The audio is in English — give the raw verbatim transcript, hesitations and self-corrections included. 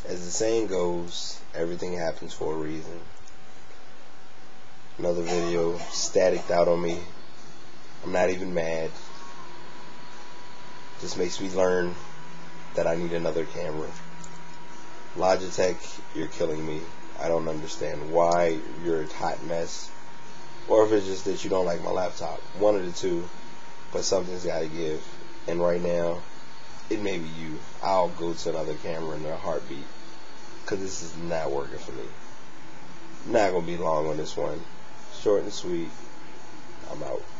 As the saying goes, everything happens for a reason. Another video staticked out on me. I'm not even mad. Just makes me learn that I need another camera. Logitech, you're killing me. I don't understand why you're a hot mess. Or if it's just that you don't like my laptop. One of the two. But something's got to give. And right now, it may be you. I'll go to another camera in a heartbeat. Because this is not working for me. Not going to be long on this one. Short and sweet. I'm out.